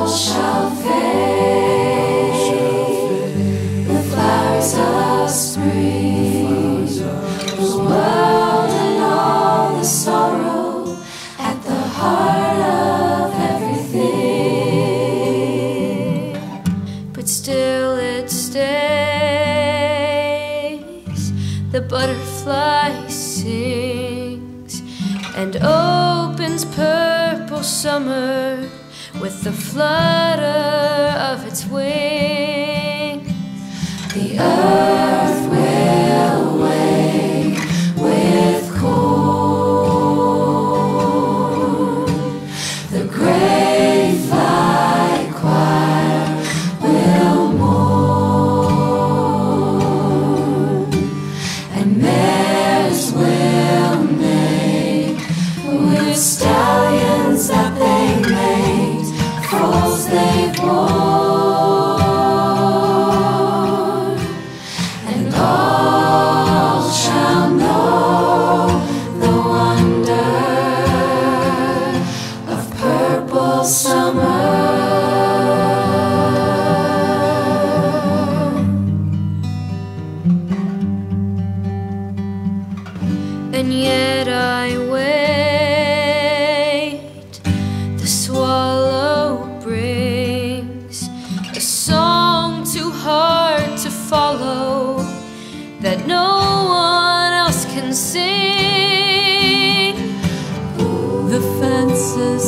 shall fade. The flowers of spring, the world and all the sorrow at the heart of everything. But still it stays. The butterfly sings and opens purple summer with the flutter of its wings. The earth will wake with corn. The great fly choir will mourn, and mares will neigh with stallions that they made, foals they've worn, and all shall know the wonder of purple summer. And yet I wait. The swallow brings a song too hard to follow that no one else can sing. The fences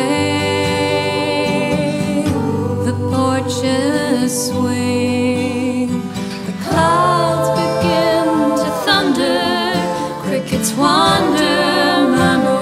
sway, the porches swing, the clouds begin to thunder, crickets wander, murmur